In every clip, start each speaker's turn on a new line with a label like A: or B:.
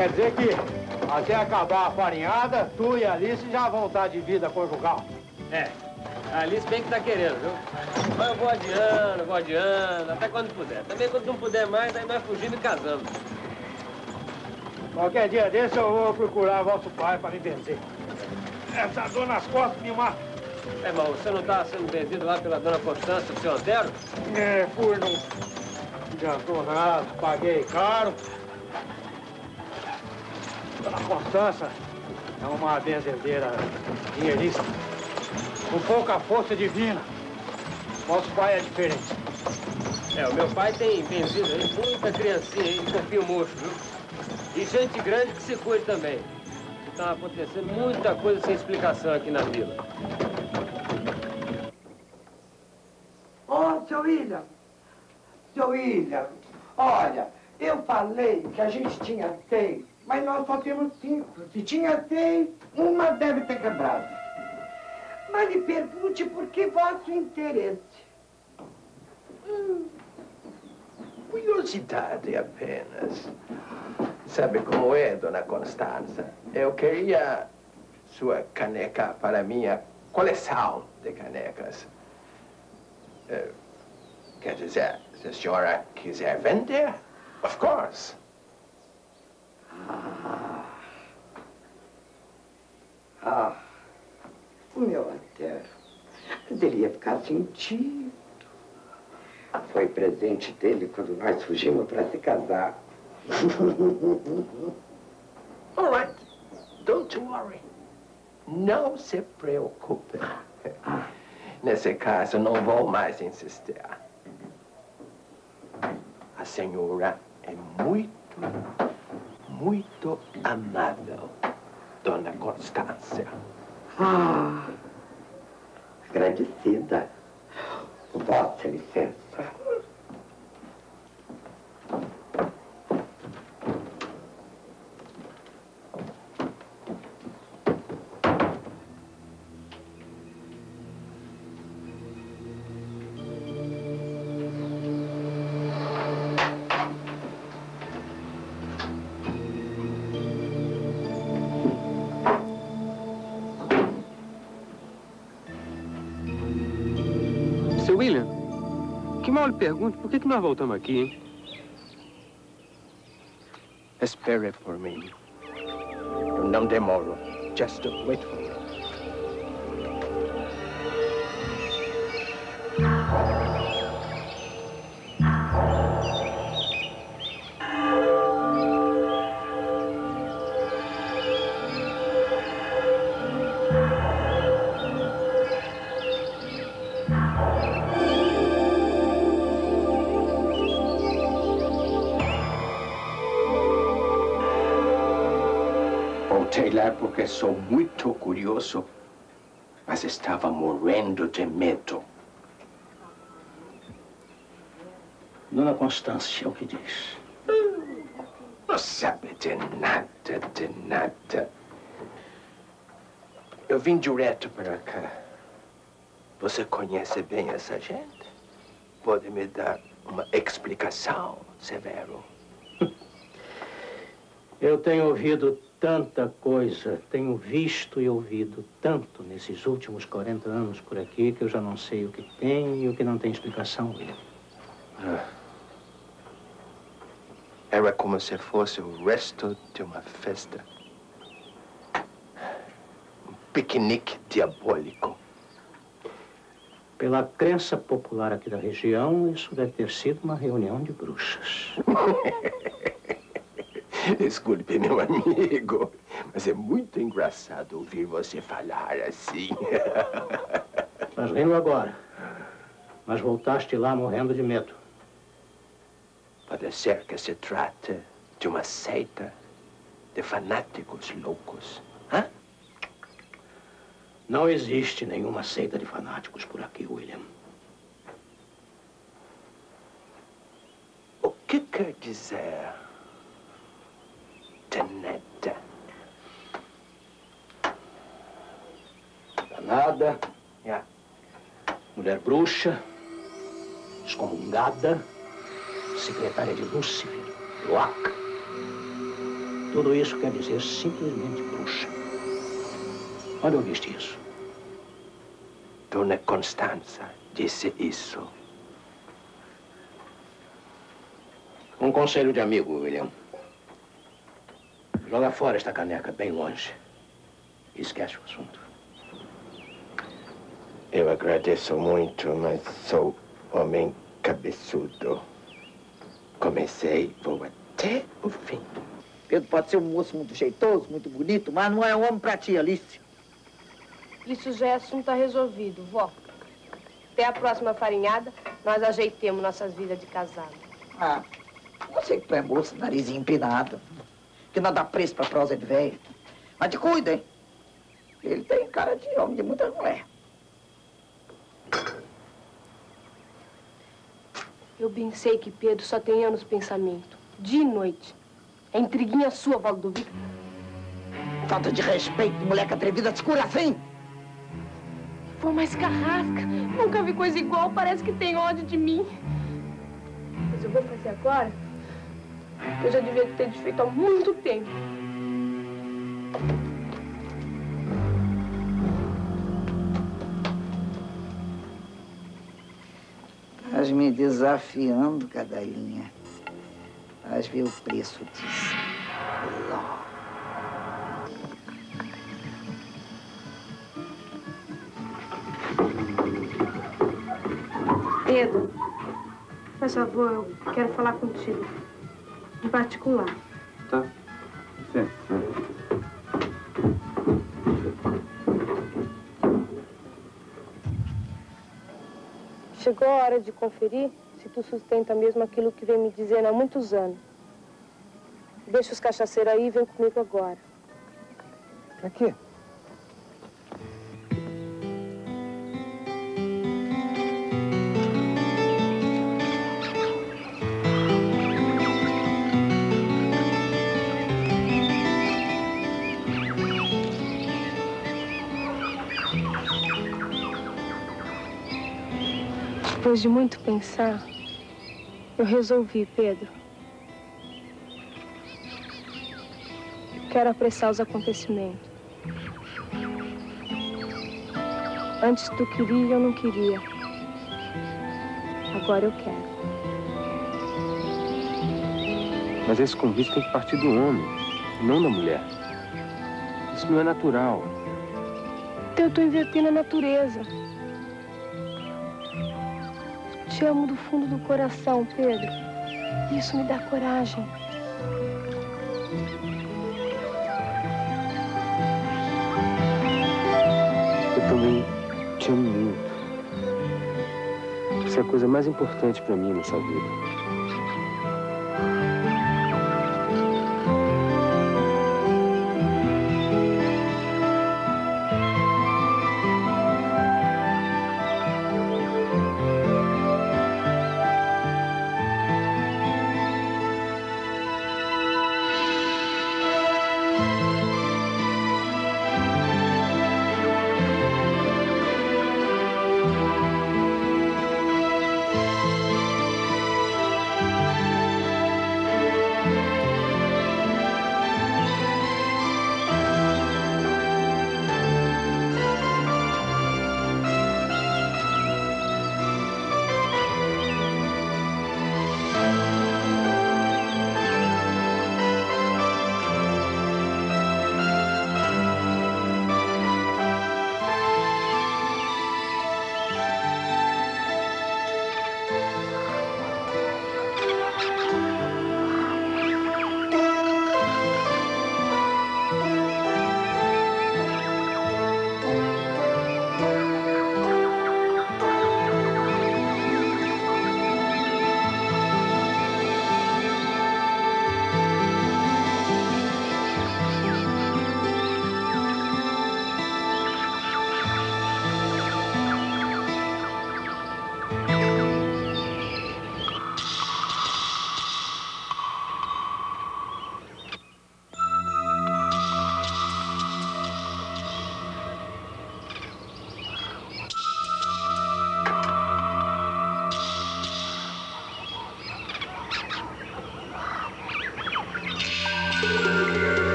A: quer dizer que até acabar a farinhada, tu e a Alice já vão estar de vida conjugal.
B: É, a Alice bem que tá querendo, viu? Mas eu vou adiando, até quando puder. Também quando não puder mais, aí nós fugimos e casamos.
A: Qualquer dia desse eu vou procurar vosso pai para me benzer. Essa dor nas costas me mata.
B: É, irmão, você não tá sendo benzido lá pela dona Constância, do seu Antero?
A: É, fui, não adiantou nada, paguei caro. Dona Constância é uma benzedeira dinheirista, com pouca força divina. Nosso pai é diferente.
B: É, o meu pai tem benzido aí muita criancinha aí de corpinho murcho, viu? E gente grande que se cuide também. Está acontecendo muita coisa sem explicação aqui na vila.
C: Ô, seu William! Seu William, olha, eu falei que a gente tinha 6, mas nós só temos 5. Se tinha 6, uma deve ter quebrado. Mas me pergunte por que vosso interesse.
D: Curiosidade apenas. Sabe como é, dona Constança? Eu queria sua caneca para minha coleção de canecas. Quer dizer, se a senhora quiser vender, of course.
C: O meu Antero, mas ele ia ficar sentido. Foi presente dele quando nós fugimos para se casar.
D: All right, don't worry. Não se preocupe. Nesse caso, não vou mais insistir. A senhora é muito amável, dona Constância.
C: Agradecida. Vossa licença.
E: Seu William, que mal lhe pergunto, por que nós voltamos aqui, hein?
D: Espere por mim. Eu não demoro. Just wait for me. Voltei lá porque sou muito curioso, mas estava morrendo de medo.
F: Dona Constância, o que diz?
D: Não sabe de nada. Eu vim direto para cá. Você conhece bem essa gente? Pode me dar uma explicação, Severo?
F: Eu tenho ouvido tanta coisa, tenho visto e ouvido tanto nesses últimos 40 anos por aqui que eu já não sei o que tem e o que não tem explicação, William.
D: Era como se fosse o resto de uma festa. Um piquenique diabólico.
F: Pela crença popular aqui da região, isso deve ter sido uma reunião de bruxas.
D: Desculpe, meu amigo, mas é muito engraçado ouvir você falar assim.
F: Estás rindo agora, mas voltaste lá morrendo de medo.
D: Pode ser que se trate de uma seita de fanáticos loucos. Hã?
F: Não existe nenhuma seita de fanáticos por aqui, William.
D: O que quer dizer? Danada.
F: Danada.
D: Yeah.
F: Mulher bruxa. Excomungada. Secretária de Lúcifer. Loaca. Tudo isso quer dizer simplesmente bruxa. Onde ouviste isso?
D: Dona Constanza disse isso.
F: Um conselho de amigo, William. Joga fora esta caneca bem longe. Esquece o assunto.
D: Eu agradeço muito, mas sou homem cabeçudo. Comecei, vou até o fim.
G: Pedro pode ser um moço muito jeitoso, muito bonito, mas não é um homem pra ti, Alice.
H: Isso já é assunto resolvido, vó. Até a próxima farinhada, nós ajeitemos nossas vidas de casado.
G: Ah, eu sei que tu é moço, narizinho empinado, que não dá preço pra prosa de velho. Mas te cuida, hein? Ele tem cara de homem de muita mulher.
H: Eu bem sei que Pedro só tem anos pensamento, dia e noite. É intriguinha sua, Valdovico.
G: Falta de respeito, moleque atrevida, te cura assim.
H: Pô, mas carrasca. Nunca vi coisa igual, parece que tem ódio de mim. Mas eu vou fazer agora. Eu já devia ter feito há muito tempo.
G: Estás me desafiando, Cadalinha. Vais ver o preço disso.
H: Pedro, faz favor, eu quero falar contigo. Em particular.
E: Tá. Sim.
H: Chegou a hora de conferir se tu sustenta mesmo aquilo que vem me dizendo há muitos anos. Deixa os cachaceiros aí e vem comigo agora.
C: Pra quê?
H: Depois de muito pensar, eu resolvi, Pedro. Quero apressar os acontecimentos. Antes tu queria e eu não queria. Agora eu quero.
E: Mas esse convite tem que partir do homem, não da mulher. Isso não é natural.
H: Então eu tô invertendo a natureza. Te amo do fundo do coração, Pedro. Isso me dá coragem.
E: Eu também te amo muito. Isso é a coisa mais importante pra mim nessa vida.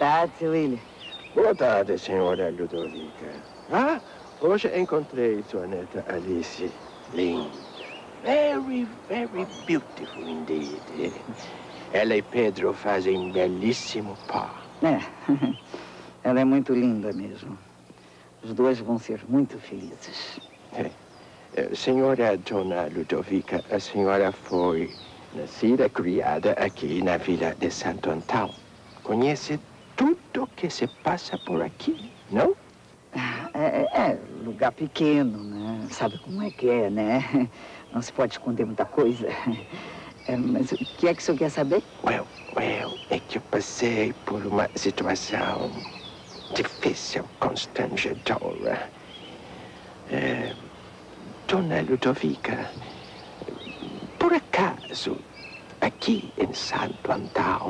G: tarde, seu William.
D: Boa tarde, senhora Ludovica. Ah, hoje encontrei sua neta Alice. Linda. Very, very beautiful indeed. Ela e Pedro fazem um belíssimo par.
G: É, ela é muito linda mesmo. Os dois vão ser muito felizes.
D: Senhora Dona Ludovica, a senhora foi nascida, criada aqui na vila de Santo Antão. Conhece tudo que se passa por aqui, não?
G: É lugar pequeno, né? Sabe como é que é, né? Não se pode esconder muita coisa. Mas o que é que o senhor quer saber?
D: Well, é que eu passei por uma situação difícil, constrangedora. Dona Ludovica, por acaso, aqui em Santo Antão,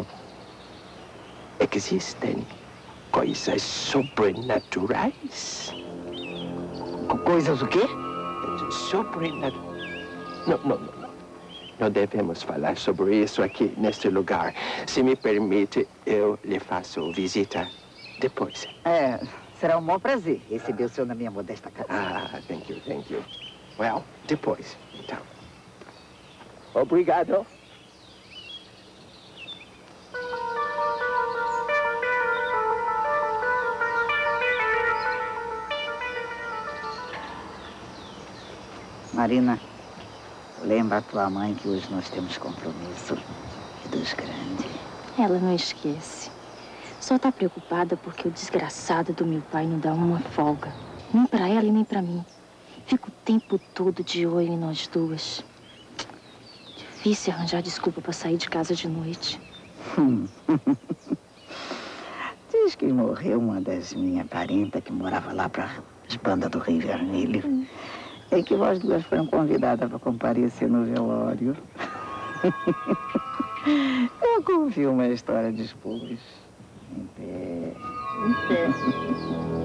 D: existem coisas sobrenaturais?
G: Coisas o quê?
D: Sobrenaturais. Não. Não devemos falar sobre isso aqui, neste lugar. Se me permite, eu lhe faço visita depois.
G: Será um maior prazer receber o senhor na minha modesta casa.
D: Ah, thank you. Well, depois, então. Obrigado.
G: Marina, lembra a tua mãe que hoje nós temos compromisso de Deus grande.
I: Ela não esquece. Só tá preocupada porque o desgraçado do meu pai não dá uma folga. Nem pra ela e nem pra mim. Fica o tempo todo de olho em nós duas. Difícil arranjar desculpa pra sair de casa de noite.
G: Diz que morreu uma das minhas parentas que morava lá para as bandas do Rio Vermelho. É que nós duas foram convidadas para comparecer no velório. Eu confio uma história de espúrios. Em pé.